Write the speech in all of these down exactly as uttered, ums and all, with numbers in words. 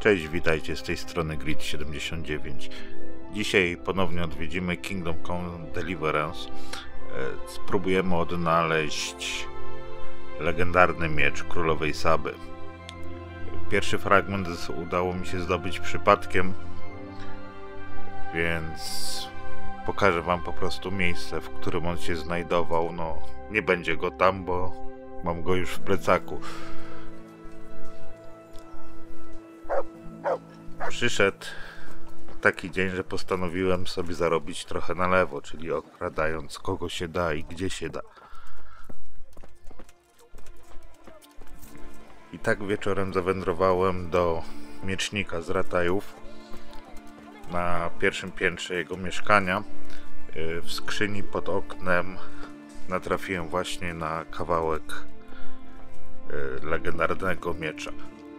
Cześć, witajcie, z tej strony Grid siedemdziesiąt dziewięć. Dzisiaj ponownie odwiedzimy Kingdom Come Deliverance. Spróbujemy odnaleźć legendarny miecz Królowej Saby. Pierwszy fragment udało mi się zdobyć przypadkiem, więc pokażę wam po prostu miejsce, w którym on się znajdował. No, nie będzie go tam, bo mam go już w plecaku. Przyszedł taki dzień, że postanowiłem sobie zarobić trochę na lewo, czyli okradając kogo się da i gdzie się da. I tak wieczorem zawędrowałem do miecznika z Ratajów. Na pierwszym piętrze jego mieszkania w skrzyni pod oknem natrafiłem właśnie na kawałek legendarnego miecza.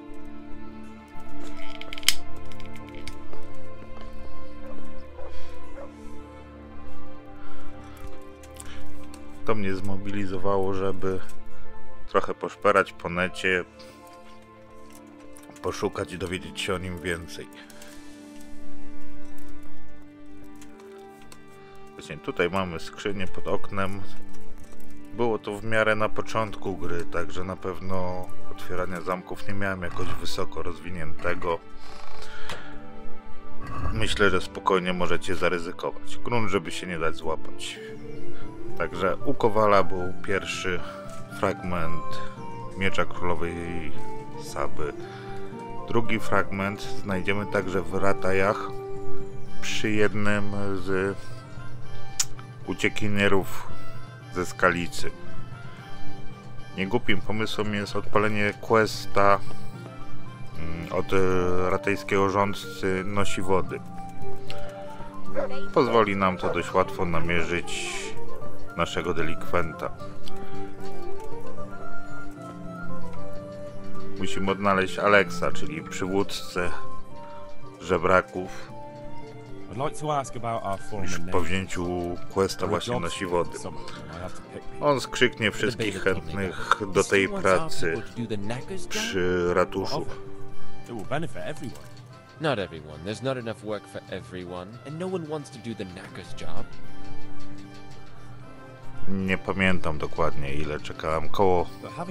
To mnie zmobilizowało, żeby trochę poszperać po necie, poszukać i dowiedzieć się o nim więcej. Właśnie tutaj mamy skrzynię pod oknem. Było to w miarę na początku gry, także na pewno otwierania zamków nie miałem jakoś wysoko rozwiniętego. Myślę, że spokojnie możecie zaryzykować. Grunt, żeby się nie dać złapać. Także u Kowala był pierwszy fragment miecza Królowej Saby. Drugi fragment znajdziemy także w Ratajach przy jednym z uciekinierów ze Skalicy. Niegłupim pomysłem jest odpalenie questa od ratajskiego rządcy Nosi Wody. Pozwoli nam to dość łatwo namierzyć naszego delikwenta. Musimy odnaleźć Alexa, czyli przywódcę żebraków, już po wzięciu questa właśnie Nosi Wody. On skrzyknie wszystkich chętnych do tej pracy przy ratuszu. Not everyone. There's not enough work for everyone, and no one wants to do the knacker's job. Nie pamiętam dokładnie, ile czekałem, koło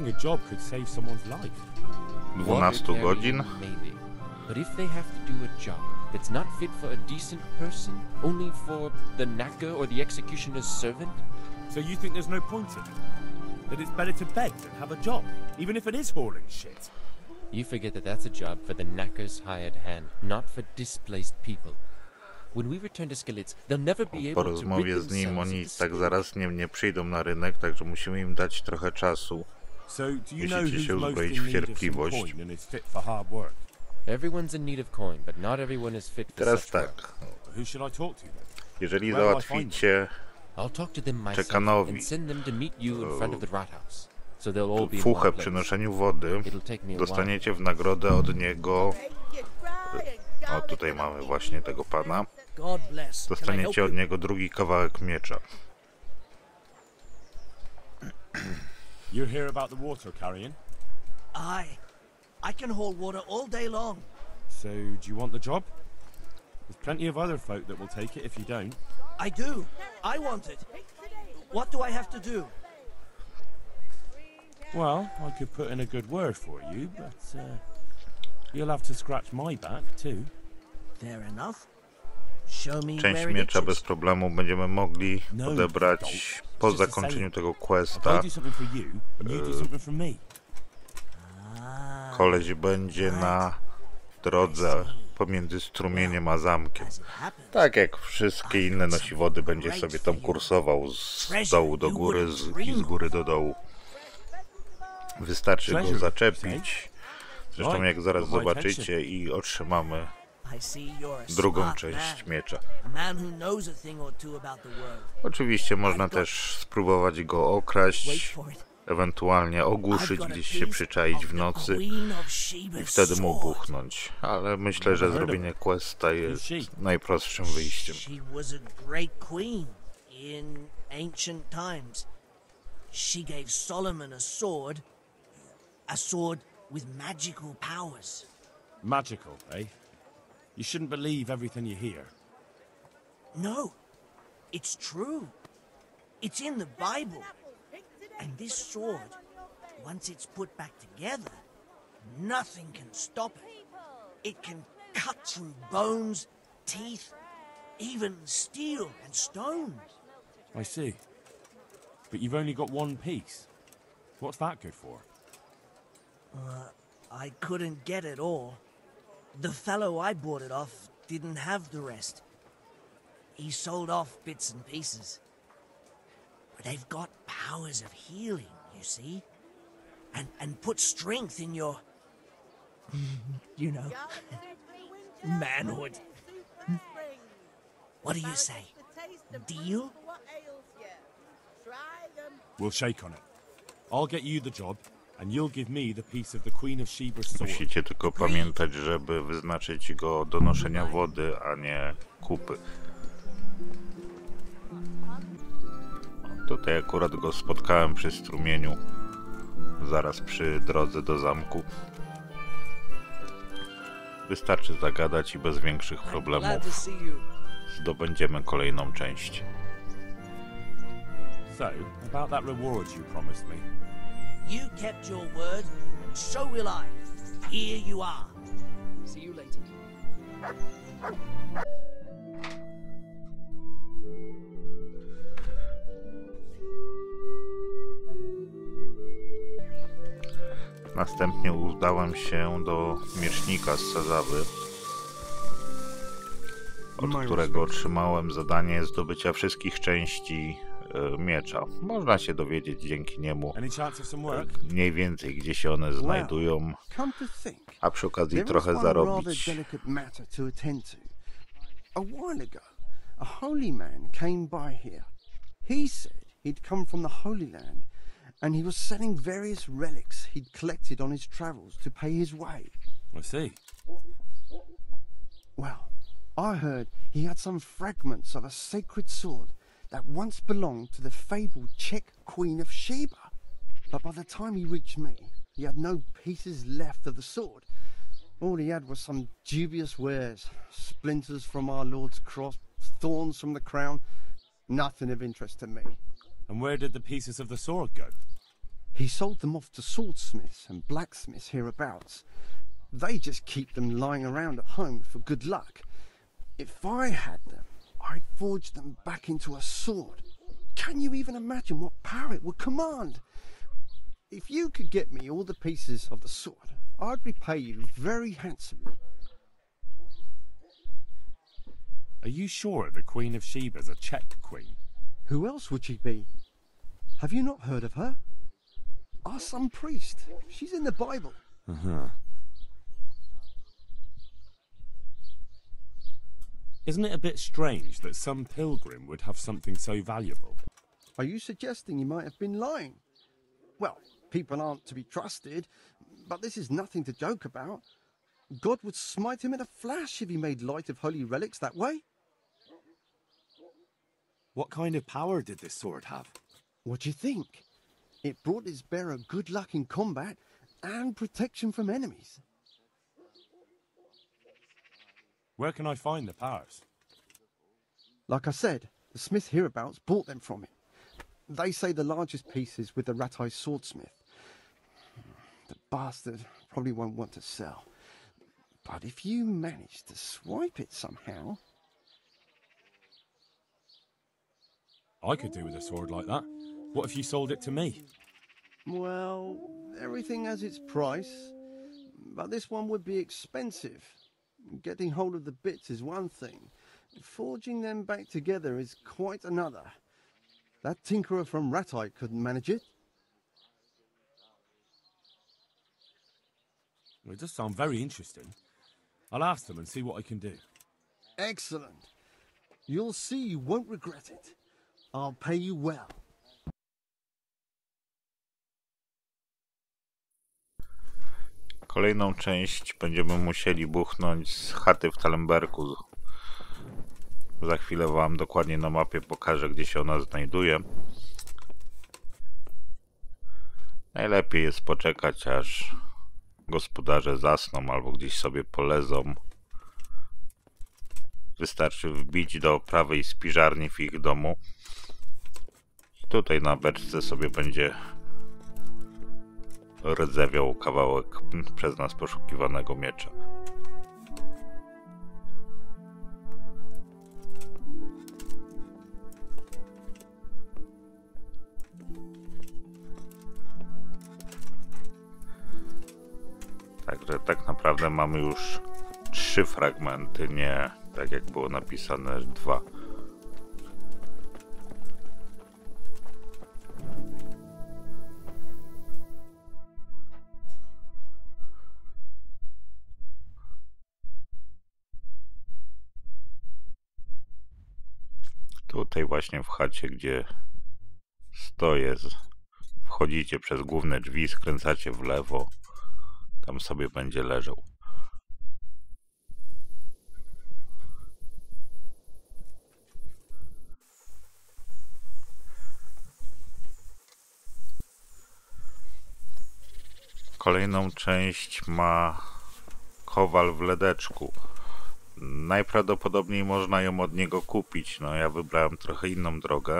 dwanaście godzin. But if they have to do a job that's not fit for a decent person, only for the knacker or the executioner's servant? So you think there's no point in it? That it's better to beg than have a job, even if it is hauling shit? You forget that that's a job for the knacker's hired hand, not for displaced people. When we return to Skalitz, they'll never be able Po to rozmowie rid z nim oni themselves tak zaraz nie, nie przyjdą na rynek, także musimy im dać trochę czasu. So do you know Musicie who's się most uzbroić in w need of some cierpliwość. coin and is fit for hard work? Everyone's in need of coin, but not everyone is fit for Teraz such tak, work. Who should I talk to then? jeżeli Where do I załatwicie I'll talk to them myself Czekanowi and send them to meet you in front of the rathouse. So they'll all be in fuchę one przy place. noszeniu wody, It'll take me a while. dostaniecie w nagrodę od niego, o tutaj mamy właśnie tego pana, dostaniecie od niego drugi kawałek miecza. You hear about the water carrying? Aye. I can haul water all day long. So do you want the job? There's plenty of other folk that will take it if you don't. I do. I want it. What do I have to do? Well, I could put in a good word for you, but uh, you'll have to scratch my back too. Fair enough. Show me Część where it miecza itches. bez problemu będziemy mogli No, odebrać don't. po It's just a zakończeniu saying. tego If I questa. do something for you, and you do something for me. Ah, Koleś będzie na drodze pomiędzy strumieniem a zamkiem. as it happens, Tak jak wszystkie inne nosiwody, będzie sobie tam kursował z dołu do góry z, i z góry do dołu. Wystarczy go zaczepić. Zresztą jak zaraz zobaczycie i otrzymamy I see you're a drugą smart część man. miecza. A man who knows a thing or two about the world. Oczywiście można też spróbować go Wait okraść, for it. ewentualnie ogłuszyć, I've got a gdzieś się piece przyczaić of w the nocy Queen of i Sheba's wtedy mu sword. buchnąć. Ale myślę, że zrobienie questa jest najprostszym wyjściem. She was a great queen in ancient times. She gave Solomon a sword, a sword with magical powers. Magical, eh? You shouldn't believe everything you hear. No, it's true. It's in the Bible. And this sword, once it's put back together, nothing can stop it. It can cut through bones, teeth, even steel and stones. I see. But you've only got one piece. What's that good for? Uh, I couldn't get it all. The fellow I bought it off didn't have the rest. He sold off bits and pieces. But they've got powers of healing, you see? And and put strength in your... you know... manhood. What do you say? Deal? We'll shake on it. I'll get you the job, and you'll give me the piece of the Queen of Sheba's sword. Musicie tylko pamiętać, żeby wyznaczyć go do noszenia wody, a nie kupy. Tutaj akurat go spotkałem przy strumieniu, zaraz przy drodze do zamku. Wystarczy zagadać i bez większych problemów zdobędziemy kolejną część. So, about that reward you promised me. You kept your word, and so will I. Here you are. See you later. Następnie udałem się do miecznika z Sazawy, od którego otrzymałem zadanie zdobycia wszystkich części e, miecza. Można się dowiedzieć dzięki niemu mniej więcej, gdzie się one znajdują, a przy okazji trochę zarobić. A while ago, a holy man came by here. He said he'd come from the Holy Land, and he was selling various relics he'd collected on his travels to pay his way. I see. Well, I heard he had some fragments of a sacred sword that once belonged to the fabled Czech Queen of Sheba. But by the time he reached me, he had no pieces left of the sword. All he had was some dubious wares, splinters from our Lord's cross, thorns from the crown, nothing of interest to me. And where did the pieces of the sword go? He sold them off to swordsmiths and blacksmiths hereabouts. They just keep them lying around at home for good luck. If I had them, I'd forge them back into a sword. Can you even imagine what power it would command? If you could get me all the pieces of the sword, I'd repay you very handsomely. Are you sure the Queen of Sheba's a Czech queen? Who else would she be? Have you not heard of her? Our some priest. She's in the Bible. Uh-huh. Isn't it a bit strange that some pilgrim would have something so valuable? Are you suggesting he might have been lying? Well, people aren't to be trusted, but this is nothing to joke about. God would smite him in a flash if he made light of holy relics that way. What kind of power did this sword have? What do you think? It brought its bearer good luck in combat and protection from enemies. Where can I find the powers? Like I said, the smith hereabouts bought them from him. They say the largest piece is with the Ratai swordsmith. The bastard probably won't want to sell. But if you manage to swipe it somehow... I could do with a sword like that. What if you sold it to me? Well, everything has its price. But this one would be expensive. Getting hold of the bits is one thing. Forging them back together is quite another. That tinkerer from Ratai couldn't manage it. Well, it does sound very interesting. I'll ask them and see what I can do. Excellent. You'll see you won't regret it. I'll pay you well. Kolejną część będziemy musieli buchnąć z chaty w Talemberku. Za chwilę wam dokładnie na mapie pokażę, gdzie się ona znajduje. Najlepiej jest poczekać, aż gospodarze zasną albo gdzieś sobie polezą. Wystarczy wbić do prawej spiżarni w ich domu. I tutaj na beczce sobie będzie rdzewiał kawałek przez nas poszukiwanego miecza. Także tak naprawdę mamy już trzy fragmenty, nie tak jak było napisane dwa. Tutaj właśnie w chacie, gdzie stoję, wchodzicie przez główne drzwi, skręcacie w lewo. Tam sobie będzie leżał. Kolejną część ma kowal w Ledeczku. Najprawdopodobniej można ją od niego kupić. No ja wybrałem trochę inną drogę,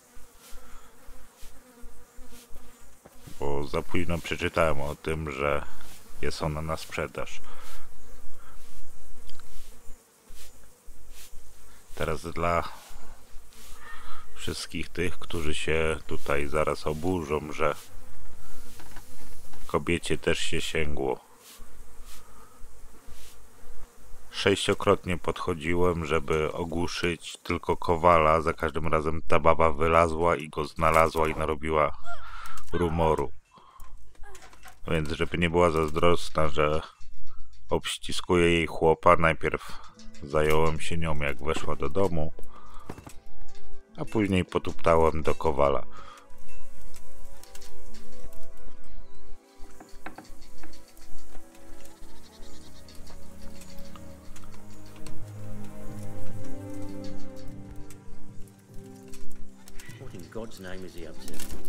bo za późno przeczytałem o tym, że jest ona na sprzedaż. Teraz dla wszystkich tych, którzy się tutaj zaraz oburzą, że kobiecie też się sięgło. Sześciokrotnie podchodziłem, żeby ogłuszyć tylko kowala. Za każdym razem ta baba wylazła i go znalazła i narobiła rumoru. Więc żeby nie była zazdrosna, że obściskuje jej chłopa, najpierw zająłem się nią, jak weszła do domu, a później potuptałem do kowala. What in God's name is he up to?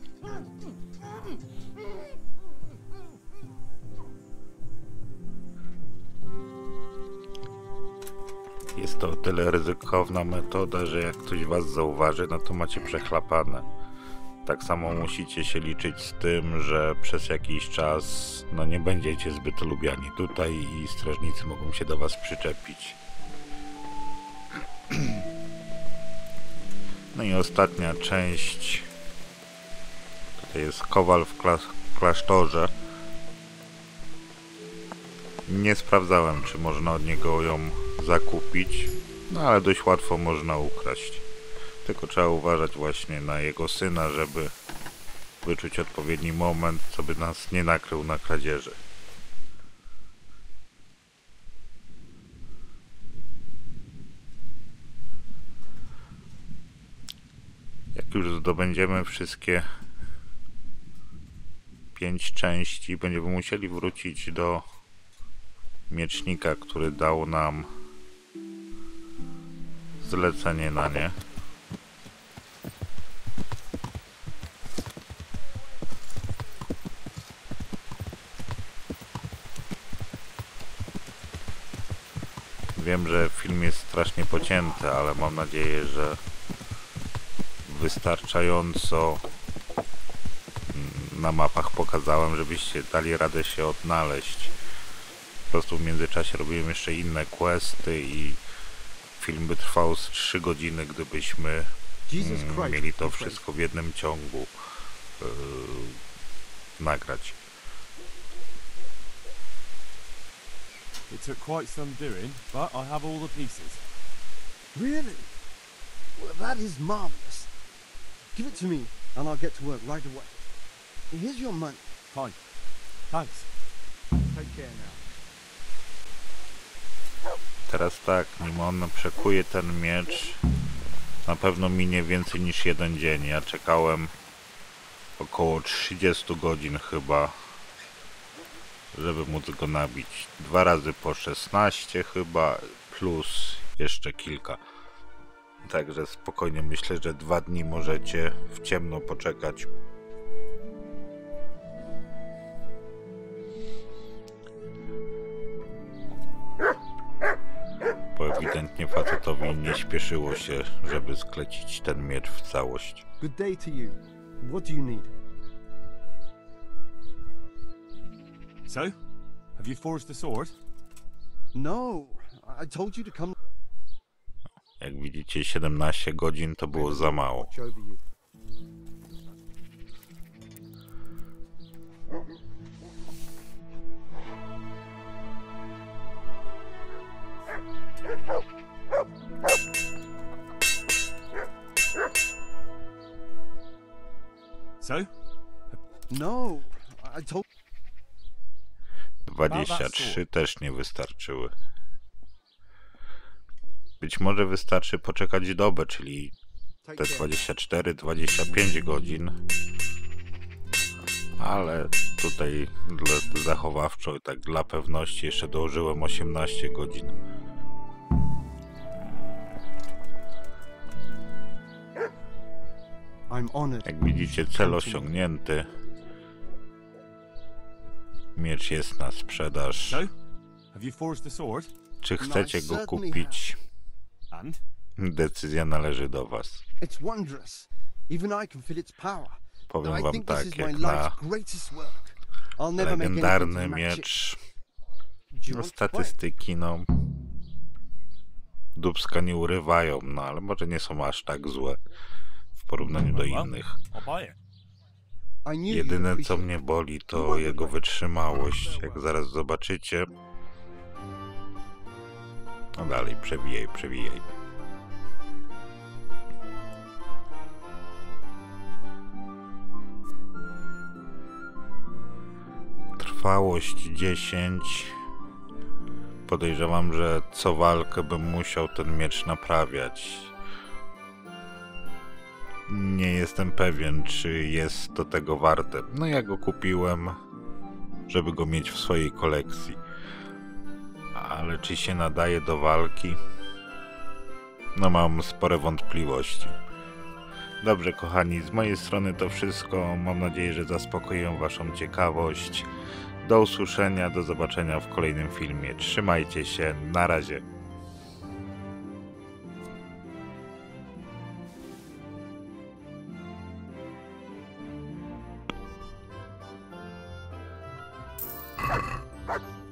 Jest to o tyle ryzykowna metoda, że jak ktoś was zauważy, no to macie przechlapane. Tak samo musicie się liczyć z tym, że przez jakiś czas no nie będziecie zbyt lubiani tutaj i strażnicy mogą się do was przyczepić. No i ostatnia część. Tutaj jest kowal w kla klasztorze. Nie sprawdzałem, czy można od niego ją zakupić, no ale dość łatwo można ukraść. Tylko trzeba uważać właśnie na jego syna, żeby wyczuć odpowiedni moment, co by nas nie nakrył na kradzieży. Jak już zdobędziemy wszystkie pięć części, będziemy musieli wrócić do miecznika, który dał nam zlecenie na nie. Wiem, że film jest strasznie pocięty, ale mam nadzieję, że wystarczająco na mapach pokazałem, żebyście dali radę się odnaleźć. Po prostu w międzyczasie robiłem jeszcze inne questy i film by trwał z trzy godziny, gdybyśmy mm, mieli to wszystko w jednym ciągu yy, nagrać. It took quite some doing, but I have all the pieces. Really? Well, that is marvelous. Give it to me, and I'll get to work right away. Here's your money. Fine. Thanks. Take care now. Teraz tak, nim on przekuje ten miecz, na pewno minie więcej niż jeden dzień. Ja czekałem około trzydzieści godzin chyba, żeby móc go nabić. Dwa razy po szesnaście chyba, plus jeszcze kilka. Także spokojnie myślę, że dwa dni możecie w ciemno poczekać. ewidentnie facetowi nie śpieszyło się, żeby sklecić ten miecz w całość. Good day to you. What do you need? So, have you forged the sword? No, I told you to come. Jak widzicie, siedemnaście godzin to było za mało. Watch over you. So, No, I told. dwadzieścia trzy też nie wystarczyły. Być może wystarczy poczekać dobę, czyli te dwadzieścia cztery dwadzieścia pięć godzin. Ale tutaj dla, zachowawczo, tak dla pewności jeszcze dołożyłem osiemnaście godzin. I'm honored. Jak widzicie, cel osiągnięty. Miecz jest na sprzedaż. so, have you forged the sword? Czy chcecie go kupić? And? Decyzja należy do was. It's wondrous. Even I can feel its power. Powiem I wam think this tak, is my jak na life's greatest work. I'll never make anything legendarny to match it. miecz, Do you no want to play? statystyki, no dubska nie urywają, no ale może nie są aż tak złe w porównaniu do innych. I'll buy it. I knew you'd Jedyne co appreciate mnie it. boli to jego wytrzymałość, jak zaraz zobaczycie. No dalej, przewijaj, przewijaj. Trwałość dziesięć. Podejrzewam, że co walkę bym musiał ten miecz naprawiać. Nie jestem pewien, czy jest to tego warte. No ja go kupiłem, żeby go mieć w swojej kolekcji. Ale czy się nadaje do walki? No mam spore wątpliwości. Dobrze, kochani, z mojej strony to wszystko. Mam nadzieję, że zaspokoiłem waszą ciekawość. Do usłyszenia, do zobaczenia w kolejnym filmie. Trzymajcie się, na razie. Bye.